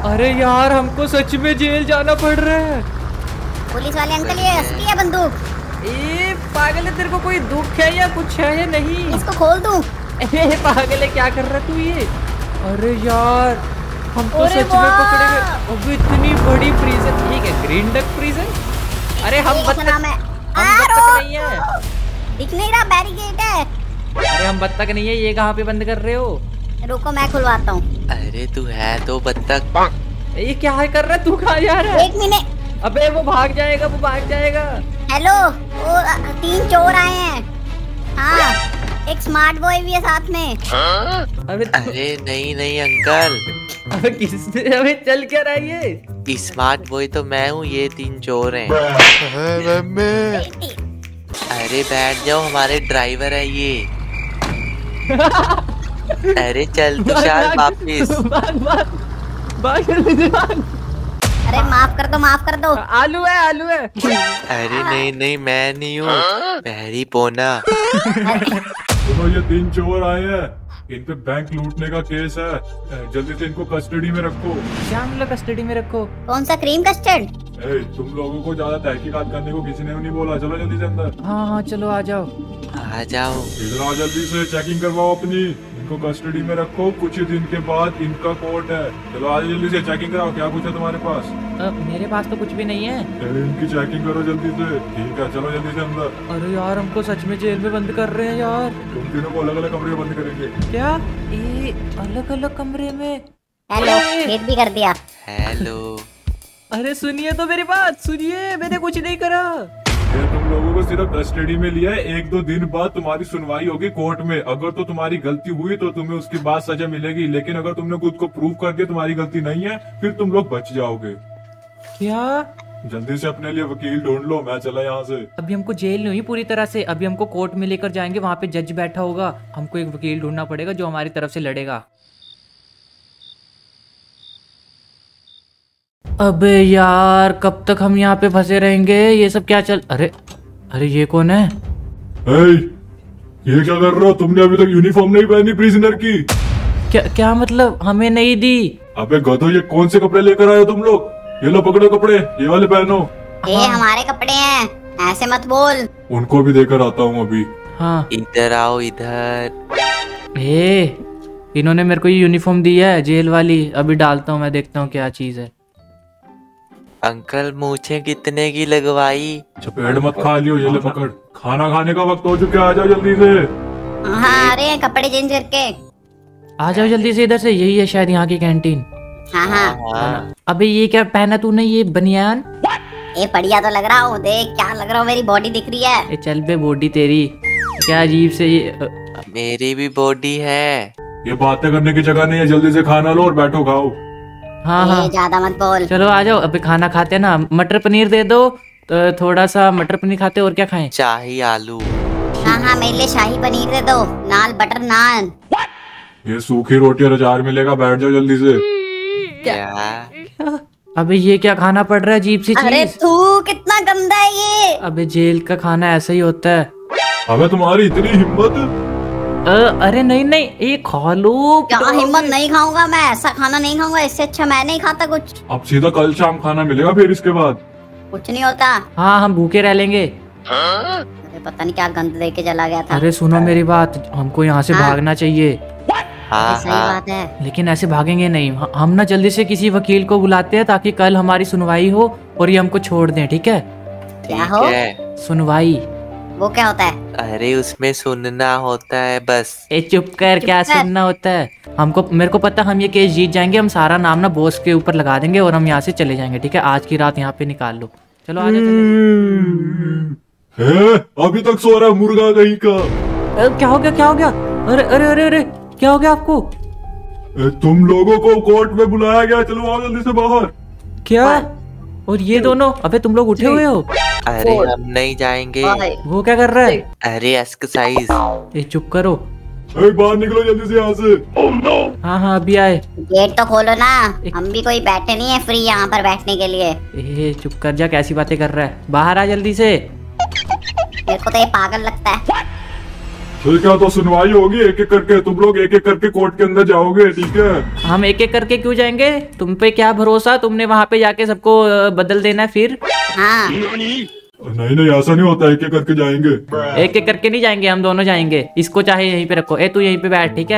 अरे यार हमको सच में जेल जाना पड़ रहा है। पुलिस वाले अंकल ये असली है बंदूक? ए पागल है, तेरे को कोई दुख है या कुछ है या नहीं? इसको खोल दूं? ए पागल है, क्या कर रहा तू ये? अरे यार हम तो सच में पकड़े गए। अब इतनी बड़ी प्रिजन, ठीक है ग्रीन डक प्रिजन। अरे हम बत्तख नहीं है, दिख नहीं रहा, बैरिकेड है। अरे हम बत्तख नहीं है, ये कहाँ पे बंद कर रहे हो? रुको मैं खुलवाता हूँ। अरे तू है तो बत्तख। ये क्या है कर रहा है तू? कहाँ जा रहा है? 1 मिनट। अबे वो भाग जाएगा, वो भाग जाएगा। हेलो, वो 3 चोर आए हैं। हाँ, एक स्मार्ट बॉय भी है साथ में। अरे नहीं नहीं अंकल। अबे किसने, अबे चल क्या रहा है ये? स्मार्ट बॉय तो मैं हूँ, ये 3 चोर हैं। अरे बैठ जाओ, हमारे ड्राइवर है ये। अरे चल तुषार वापिस। अरे माफ कर दो, माफ कर दो। आलू है, आलू है। अरे नहीं नहीं मैं नहीं हूँ, पैरी पोना। सुनो, ये 3 चोर आए हैं, इन पे बैंक लूटने का केस है, जल्दी से इनको कस्टडी में रखो। क्या मतलब कस्टडी में रखो? कौन सा क्रीम कस्टर्ड? तुम लोगों को ज्यादा तहकीकात करने को किसी ने नहीं बोला, चलो जल्दी से अंदर। हाँ हाँ चलो आ जाओ। आ जाओ। इधर आओ, जल्दी से चेकिंग करवाओ अपनी, इनको कस्टडी में रखो, कुछ ही दिन के बाद इनका कोर्ट है। चलो आज जल्दी से चेकिंग कराओ, क्या कुछ है तुम्हारे पास? मेरे पास तो कुछ भी नहीं है। इनकी चेकिंग करो जल्दी से। ठीक है चलो जल्दी से अंदर। अरे यार हमको सच में जेल में बंद कर रहे हैं यार। तुम तीनों को अलग अलग कमरे में बंद करेंगे। क्या? ये अलग अलग कमरे में? हेलो, भेद भी कर दिया। हेलो। अरे सुनिए तो मेरी बात सुनिए, मैंने कुछ नहीं करा। ये तुम लोगों को सिर्फ कस्टडी में लिया है, 1-2 दिन बाद तुम्हारी सुनवाई होगी कोर्ट में। अगर तो तुम्हारी गलती हुई तो तुम्हें उसके बाद सजा मिलेगी, लेकिन अगर तुमने खुद को प्रूव कर दिया तुम्हारी गलती नहीं है, फिर तुम लोग बच जाओगे। क्या? जल्दी से अपने लिए वकील ढूंढ लो, मैं चला यहाँ से। अभी हमको जेल नहीं हुई पूरी तरह से, अभी हमको कोर्ट में लेकर जाएंगे, वहाँ पे जज बैठा होगा, हमको एक वकील ढूंढना पड़ेगा जो हमारी तरफ से लड़ेगा। अबे यार कब तक हम यहाँ पे फंसे रहेंगे? ये सब क्या चल, अरे अरे ये कौन है? ये क्या कर रहे हो? तुमने अभी तक यूनिफॉर्म नहीं पहनी प्रिजनर की। क्या मतलब? हमें नहीं दी। अबे गधो, ये कौन से कपड़े लेकर आए हो तुम लोग? ये लो पकड़ो कपड़े, ये वाले पहनो। ये हमारे कपड़े हैं, ऐसे मत बोल। उनको भी देकर आता हूँ अभी। हाँ इधर आओ इधर। इन्होंने मेरे को ये यूनिफॉर्म दी है जेल वाली, अभी डालता हूँ मैं, देखता हूँ क्या चीज है। अंकल मूछें कितने की लगवाई? चपेट मत खा लियो, ये ले पकड़। खाना खाने का वक्त हो चुका है, आ जाओ जल्दी से। हाँ आ रहे हैं कपड़े चेंज करके। आ जाओ जल्दी से, इधर से, यही है शायद यहाँ की कैंटीन। हाँ हाँ। अबे ये क्या पहना तूने, ये बनियान? ये बढ़िया तो लग रहा हूँ, देख क्या लग रहा हूँ, मेरी बॉडी दिख रही है। चल बे, बॉडी तेरी क्या अजीब से ये। मेरी भी बॉडी है। ये बातें करने की जगह नहीं है, जल्दी से खाना लो और बैठो खाओ। हाँ हाँ ज्यादा मत बोल। चलो आ जाओ, अभी खाना खाते हैं ना। मटर पनीर दे दो, तो थोड़ा सा मटर पनीर खाते, और क्या खाएं? शाही आलू। हाँ हाँ मेरे लिए शाही पनीर दे दो, नान बटर नान। ये सूखी रोटी और अचार मिलेगा, बैठ जाओ जल्दी से। क्या? अबे ये क्या खाना पड़ रहा है अजीब सी चीज? अरे तू कितना गंदा है ये। अबे जेल का खाना ऐसा ही होता है। अबे तुम्हारी इतनी हिम्मत? अरे नहीं नहीं, ये खा लो। क्या हिम्मत? नहीं खाऊंगा मैं, ऐसा खाना नहीं खाऊंगा, इससे अच्छा मैं नहीं खाता कुछ। अब सीधा कल शाम खाना मिलेगा, फिर इसके बाद कुछ नहीं होता। हाँ हम भूखे रह लेंगे। अरे पता नहीं क्या गंद दे के चला गया था। अरे सुनो मेरी बात, हमको यहाँ से भागना चाहिए। हाँ सही बात है, लेकिन ऐसे भागेंगे नहीं, हम ना जल्दी से किसी वकील को बुलाते हैं ताकि कल हमारी सुनवाई हो और ये हमको छोड़ दें, ठीक है? क्या हो? सुनवाई। वो क्या होता है? अरे उसमें सुनना होता है बस। ए चुप कर, क्या सुनना होता है? हमको, मेरे को पता हम ये केस जीत जाएंगे, हम सारा नाम ना बॉस के ऊपर लगा देंगे और हम यहाँ से चले जाएंगे, ठीक है? आज की रात यहाँ पे निकाल लो। चलो आ जाओ। अभी तक सो रहा है मुर्गा कहीं का। क्या हो गया, क्या हो गया? अरे अरे अरे अरे क्या हो गया आपको? तुम लोगों को कोर्ट में बुलाया गया, चलो आओ जल्दी से बाहर। क्या? और ये दोनों? अबे तुम लोग उठे हुए हो? अरे हम नहीं जाएंगे। वो क्या कर रहा है? अरे एक्सरसाइज। ए चुप करो। बाहर निकलो जल्दी से यहाँ से। हाँ हाँ अभी आए। गेट तो खोलो ना, हम भी कोई बैठे नहीं है फ्री यहाँ पर बैठने के लिए। ए चुप कर जा, कैसी बातें कर रहा है? बाहर आ जल्दी से। मेरे को तो ये पागल लगता है। ठीक है, तो सुनवाई होगी एक एक करके, तुम लोग एक एक करके कोर्ट के अंदर जाओगे, ठीक है? हम एक एक करके क्यों जाएंगे? तुम पे क्या भरोसा, तुमने वहाँ पे जाके सबको बदल देना है फिर? हाँ नहीं नहीं, ऐसा नहीं होता, एक एक करके जाएंगे। एक एक करके नहीं जाएंगे, हम दोनों जाएंगे। इसको चाहे यहीं पे रखो। ए तू यहीं पे बैठ, ठीक है?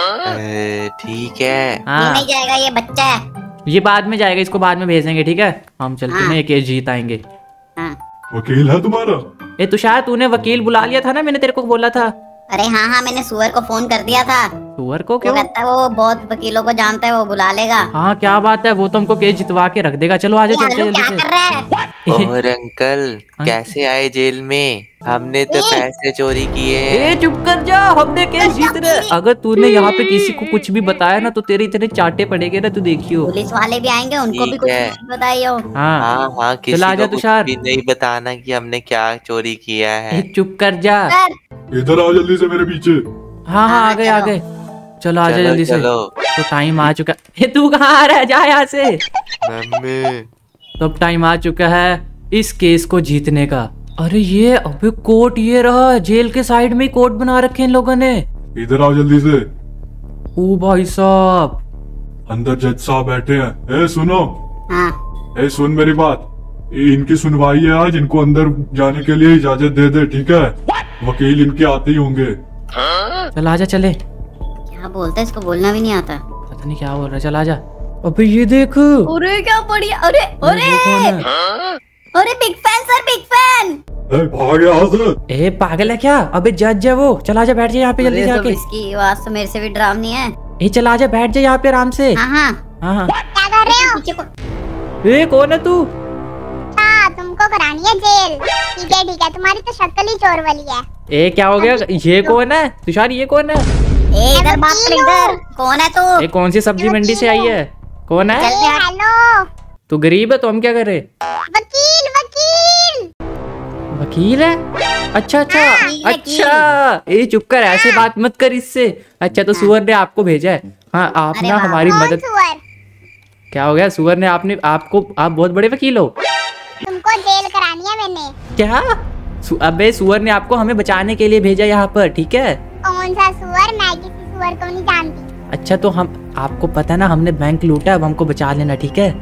ठीक है। ये हाँ नहीं जाएगा, ये बच्चा है। ये बाद में जाएगा, इसको बाद में भेजेंगे, ठीक है? हम चलते हैं, एक केस जीत आएंगे। हाँ। वकील है तुम्हारा? ए तुषार, तूने वकील बुला लिया था ना, मैंने तेरे को बोला था। अरे हाँ हाँ, मैंने सुअर को फोन कर दिया था। सुअर को वो क्यों? कहता है वो बहुत वकीलों को जानता है, वो बुला लेगा। हाँ क्या बात है, वो तो हमको केस जितवा के रख देगा। चलो आजा, ये चलते आलू जल्दी क्या से। कर रहा है? और अंकल कैसे आए जेल में? हमने तो पैसे चोरी किए हैं। ए चुप कर जा, हमने केस जीत रहे। अगर तूने यहाँ पे किसी को कुछ भी बताया ना तो तेरे इतने चाटे पड़ेंगे ना, तू देखियो। पुलिस वाले भी आएंगे, उनको भी ठीक कुछ है। बताइयो। हाँ हाँ हाँ, किसी चल आजा को कुछ तुषार। भी नहीं बताना कि हमने क्या चोरी किया है। ए चुप कर जा। इधर आओ जल्दी से मेरे पीछे। हाँ हाँ, आ गए आ गए। चलो आजा जल्दी से, तो टाइम आ चुका है। तू कहाँ आ रहा है, जा यहाँ से। मम्मी तो अब टाइम आ चुका है इस केस को जीतने का। अरे ये अबे कोर्ट ये रहा, जेल के साइड में ही कोर्ट बना रखे इन लोगों ने। इधर आओ जल्दी से। ओ भाई साहब, अंदर जज साहब बैठे हैं। ए सुनो, हाँ ए सुन मेरी बात, ये इनकी सुनवाई है आज, इनको अंदर जाने के लिए इजाजत दे दे, ठीक है? वकील इनके आते ही होंगे। चल आजा चले। क्या बोलता है, इसको बोलना भी नहीं आता। पता नहीं क्या बोल रहा है, चल आजा। अबे ये देख, अरे क्या बढ़िया, अरे अरे वो कौन है? अरे big fan sir, big fan. ए भाग यहाँ से। ए पागल है क्या? अबे जज है वो। चल आजा, बैठ जा यहाँ पे जल्दी अरे तो जाके। इसकी आवाज तो मेरे से भी डरावनी है। ए चल आजा, बैठ जा यहाँ पे आराम से। हाँ हाँ। हाँ हाँ। क्या कर रहे हो? पीछे को। ए कौन है तू? हाँ, तुमको करानी है जेल। ठीक है, तुम्हारी तो शक्ल ही चोर वाली है। ए क्या हो गया? ये कौन है तुषार, ये कौन है? ए इधर बात कर, इधर कौन है तू? ए कौन सी सब्जी मंडी से आई है? कौन है? जल्दी आ। हेलो, तू गरीब है तो हम क्या करे? वकील वकील। वकील है? अच्छा अच्छा वकील। अच्छा। ए चुप कर, ऐसे बात मत कर इससे। अच्छा तो सुअर ने आपको भेजा है? हाँ आप अरे ना वाह। हमारी कौन मदद। सुअर? क्या हो गया? सुअर ने आपने आपको, आप बहुत बड़े वकील हो तुमको जेल करानी है मैंने। क्या? अबे सुअर ने आपको हमें बचाने के लिए भेजा यहाँ पर, ठीक है? कौन सा सुअर? मैं किसी सुअर को नहीं जानती। अच्छा तो हम, आपको पता है ना हमने बैंक लूटा, अब हमको बचा लेना, ठीक है?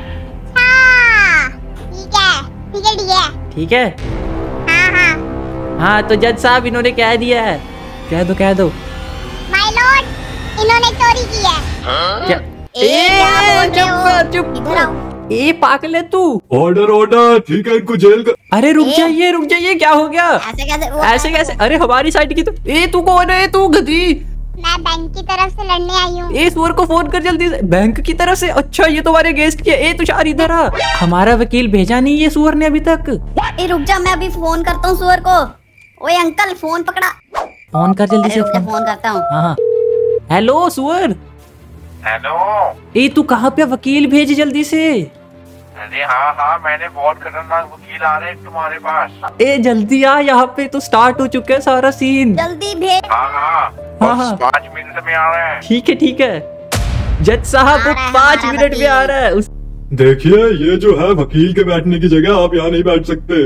हाँ, ठीक है। ठीक है। हाँ हाँ। हाँ तो जज साहब इन्होंने कह दिया है। कह दो। माय लॉर्ड, इन्होंने चोरी की है। क्या? क्या बोल रहे हो? चुप इधर आओ। ए पागल है तू। ऑर्डर ऑर्डर, ठीक है, इनको जेल कर। अरे रुक जाइए, क्या हो गया? ऐसे कैसे? वो ऐसे कैसे? अरे हमारी साइड की तो। ए तू कौन है? तू गधी। मैं बैंक की तरफ से लड़ने आई हूँ। ए सुअर को फोन कर जल्दी से, बैंक की तरफ से। अच्छा ये तुम्हारे गेस्ट की है। ए तुषार इधर आ, हमारा वकील भेजा नहीं ये सुअर ने अभी तक। ए रुक जा, मैं अभी फोन करता हूँ सुअर को। ओए अंकल, फोन पकड़ा। फोन कर जल्दी अरे से। रुक जा, फोन करता हूँ। हाँ हेलो सुअर। हेलो। ए तू कहाँ पे? वकील भेज जल्दी से। अरे हाँ, मैंने बहुत खतरनाक वकील आ रहे हैं तुम्हारे पास। ए जल्दी आ, यहाँ पे तो स्टार्ट हो चुका है सारा सीन। जल्दी भेज। हाँ, हाँ। 5 मिनट में आ रहे हैं। ठीक है। जज साहब वो 5 मिनट में आ रहा है। देखिए, ये जो है वकील के बैठने की जगह, आप यहाँ नहीं बैठ सकते।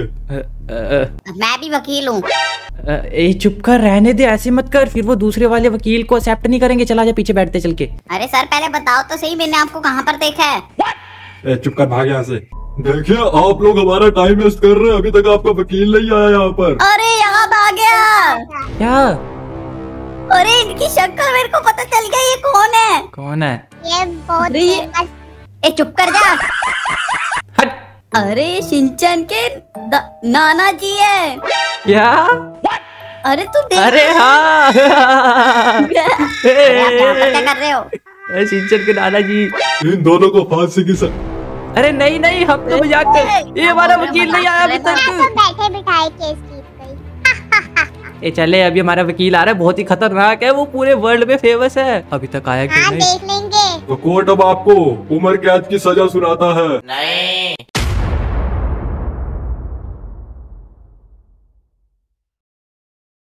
मैं भी वकील हूँ। ए चुप कर, रहने दे, ऐसे मत कर, फिर वो दूसरे वाले वकील को एक्सेप्ट नहीं करेंगे। चला जा पीछे बैठते चल के। अरे सर पहले बताओ तो सही, मैंने आपको कहाँ पर देखा है? ए चुप कर, भाग यहाँ से। देखिए, आप लोग हमारा टाइम वेस्ट कर रहे हैं, अभी तक आपका वकील नहीं आया यहाँ पर। अरे याद आ गया। क्या? अरे इनकी शक्ल मेरे को पता चल गया, ये कौन है? कौन है? ये बहुत अरे ये- famous ए चुप कर जा। हट। अरे शिनचैन के नाना जी है। क्या? अरे तू देख। अरे हाँ। अरे आप यहाँ पर क्या कर रहे हो? सिंचन के नाना जी। इन दोनों को फांसी की अरे नहीं, हम तो मजाक कर। ये हमारा वकील नहीं आया अभी मैं तो तक। बैठे बिठाए केस जीत गई। ये चले, अभी हमारा वकील आ रहा है, बहुत ही खतरनाक है, वो पूरे वर्ल्ड में फेमस है। अभी तक आया क्यों हाँ, नहीं? देख लेंगे। तो कोर्ट अब आपको उम्र कैद की सजा सुनाता है। नहीं,